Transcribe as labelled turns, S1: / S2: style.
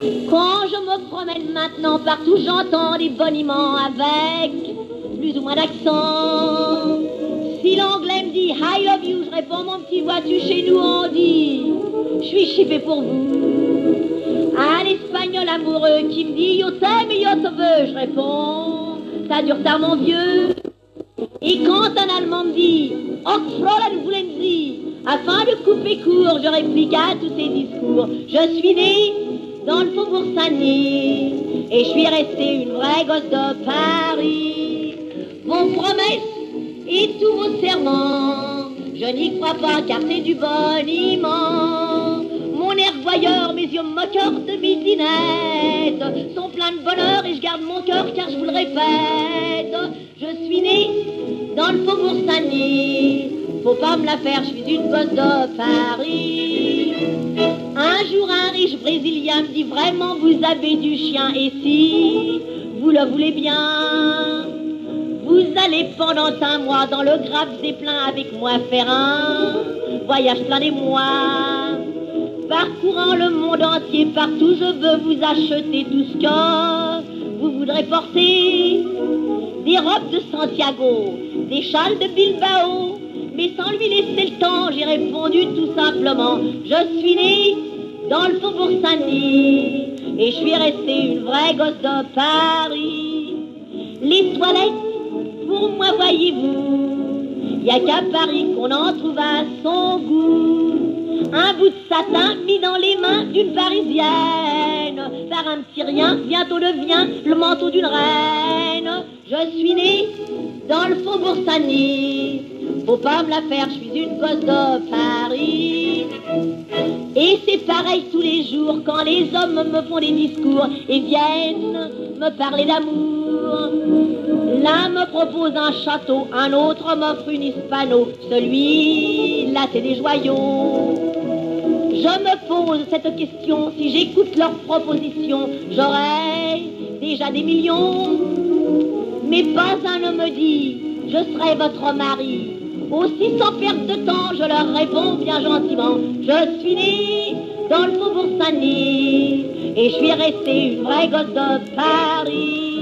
S1: Quand je me promène maintenant partout, j'entends des boniments avec plus ou moins d'accent. Si l'anglais me dit I love you, je réponds mon petit vois-tu, chez nous on dit je suis chippé pour vous. Un espagnol amoureux qui me dit yo t'aime et yo te veux, je réponds t'as du retard mon vieux. Et quand un allemand me dit och Fräulein voulez afin de couper court, je réplique à tous ces discours. Je suis né dans le faubourg Saint-Denis et je suis resté une vraie gosse de Paris. Vos promesses et tous vos serments, je n'y crois pas car c'est du boniment. Mon air voyeur, mes yeux moqueurs de midinette sont pleins de bonheur et je garde mon cœur car je vous le répète. Je suis né dans le faubourg Saint-Denis, faut pas me la faire, je suis une gosse de Paris. Un jour un riche brésilien me dit vraiment vous avez du chien et si vous le voulez bien, vous allez pendant un mois dans le Grappe des Plains avec moi faire un voyage plein des mois. Parcourant le monde entier, partout je veux vous acheter tout ce que vous voudrez porter. Des robes de Santiago, des châles de Bilbao, mais sans lui laisser le temps, j'ai répondu tout simplement je suis né dans le faubourg Saint-Denis et je suis restée une vraie gosse de Paris. Les toilettes, pour moi voyez-vous, y a qu'à Paris qu'on en trouve à son goût. Un bout de satin mis dans les mains d'une Parisienne, par un petit rien, bientôt devient le manteau d'une reine. Je suis née dans le faubourg Saint-Denis, faut pas me la faire, je suis une gosse de Paris. Et c'est pareil tous les jours quand les hommes me font des discours et viennent me parler d'amour. L'un me propose un château, un autre m'offre une hispano, celui-là c'est des joyaux. Je me pose cette question, si j'écoute leurs propositions, j'aurai déjà des millions. Mais pas un ne me dit, je serai votre mari. Aussi sans perte de temps, je leur réponds bien gentiment, je suis né dans le faubourg Saint-Denis et je suis restée une vraie gosse de Paris.